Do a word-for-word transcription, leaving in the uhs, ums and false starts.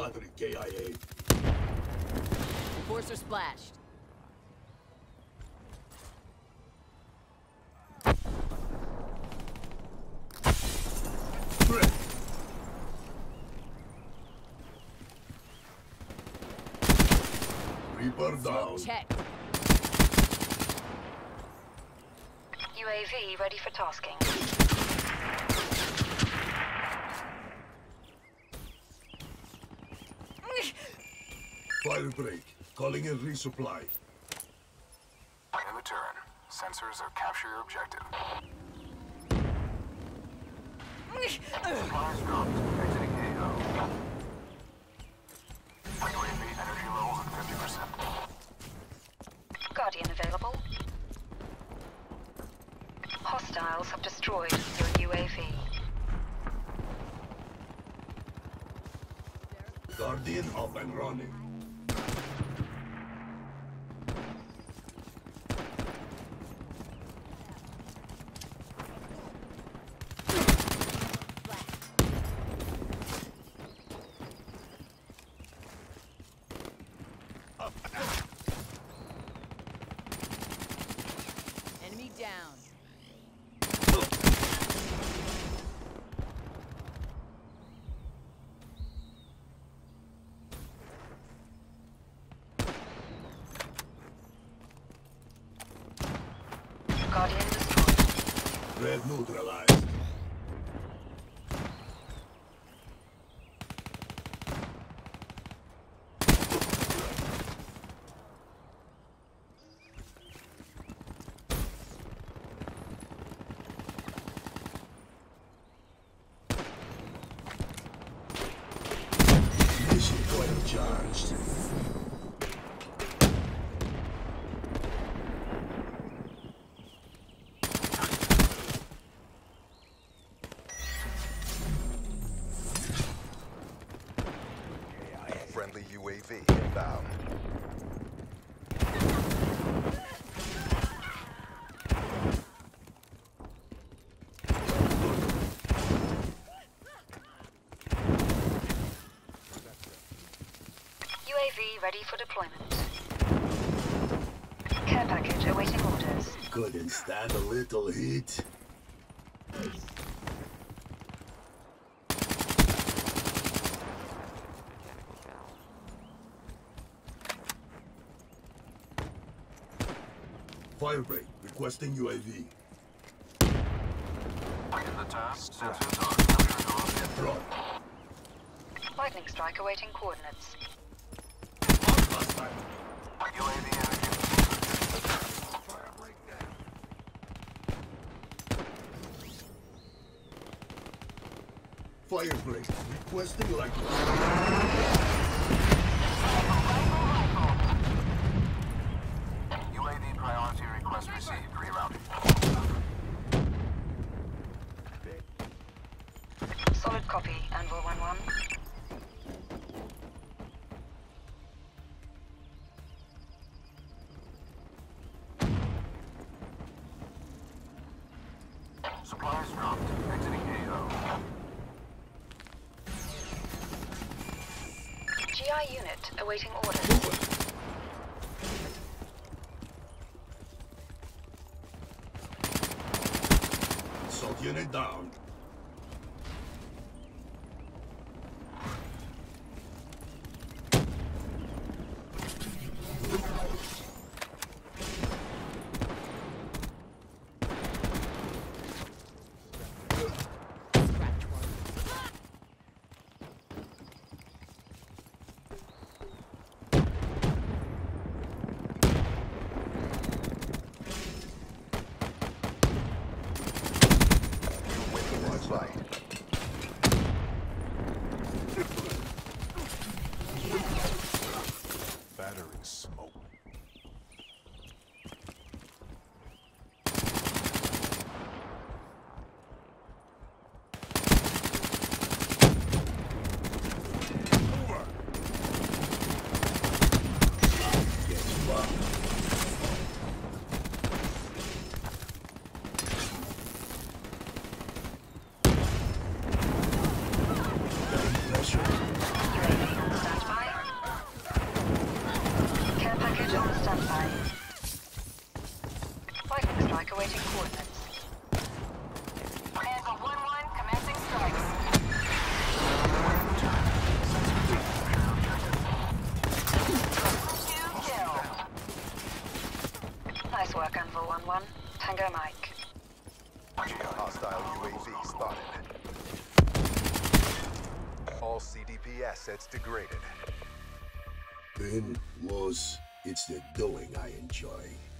battery K I A. Enforcer splashed. Reaper down. Check. U A V ready for tasking. Fire break. Calling in resupply. In return, sensors are capture your objective. Supplies dropped. Exiting A O. U A V energy levels at fifty percent. Guardian available. Hostiles have destroyed your U A V. Guardian up and running. Enemy down. Guardian destroyed. Red neutralized. Mission coil charged. Friendly U A V inbound. U A V ready for deployment. Care package awaiting orders. Couldn't stand a little heat. Firebreak, requesting U A V. In the task, sensors are captured on Drop. Lightning strike awaiting coordinates. U A V energy. Firebreak, requesting lightning. U A V priority request received. Rerouting. Solid copy, Anvil one one. Supplies dropped. Exiting A O. G I unit awaiting orders. Assault unit down. Battery smoke. one, Tango Mike. Hostile U A V spotted. All C D P assets degraded. Been, was, it's the doing I enjoy.